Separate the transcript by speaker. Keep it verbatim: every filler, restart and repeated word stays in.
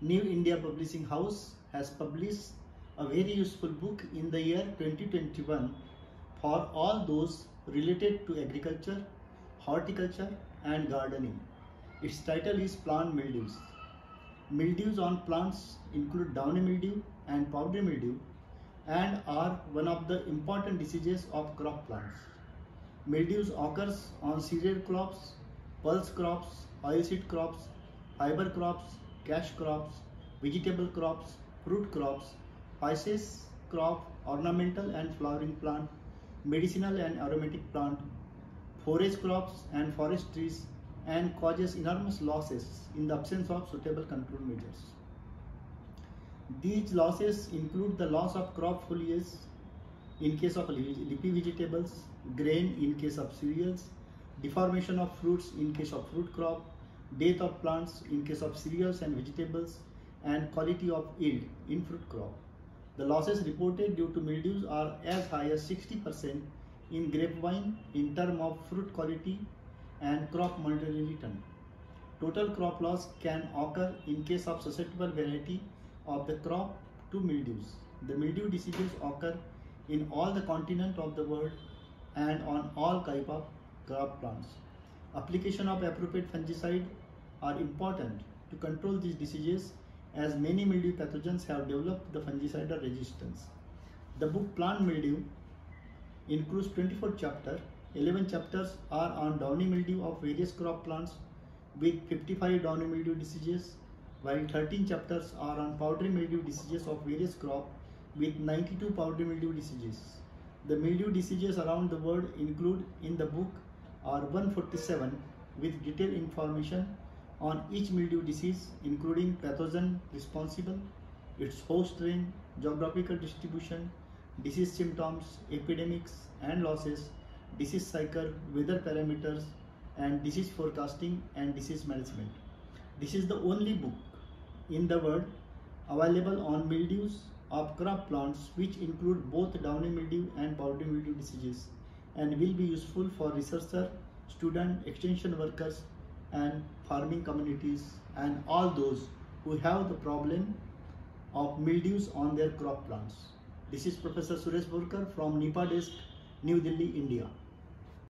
Speaker 1: New India Publishing House has published a very useful book in the year twenty twenty-one for all those related to agriculture, horticulture and gardening. Its title is Plant Mildews. Mildews on plants include downy mildew and powdery mildew and are one of the important diseases of crop plants. Mildews occurs on cereal crops, pulse crops, oilseed crops, fiber crops, cash crops, vegetable crops, fruit crops, spices crop, ornamental and flowering plant, medicinal and aromatic plant, forage crops and forest trees, and causes enormous losses in the absence of suitable control measures. These losses include the loss of crop foliage in case of leafy vegetables, grain in case of cereals, deformation of fruits in case of fruit crop, death of plants in case of cereals and vegetables, and quality of yield in fruit crop. The losses reported due to mildews are as high as sixty percent in grapevine in terms of fruit quality and crop monetary return. Total crop loss can occur in case of susceptible variety of the crop to mildews. The mildew diseases occur in all the continent of the world and on all type of crop plants. Application of appropriate fungicide are important to control these diseases, as many mildew pathogens have developed the fungicidal resistance. The book Plant Mildew includes twenty-four chapters. eleven chapters are on downy mildew of various crop plants with fifty-five downy mildew diseases, while thirteen chapters are on powdery mildew diseases of various crops with ninety-two powdery mildew diseases. The mildew diseases around the world include in the book are one hundred forty-seven with detailed information on each mildew disease, including pathogen responsible, its host strain, geographical distribution, disease symptoms, epidemics and losses, disease cycle, weather parameters, and disease forecasting and disease management. This is the only book in the world available on mildews of crop plants, which include both downy mildew and powdery mildew diseases, and will be useful for researchers, students, extension workers, and farming communities, and all those who have the problem of mildews on their crop plants. This is Professor Suresh Borkar from NIPA desk, New Delhi, India.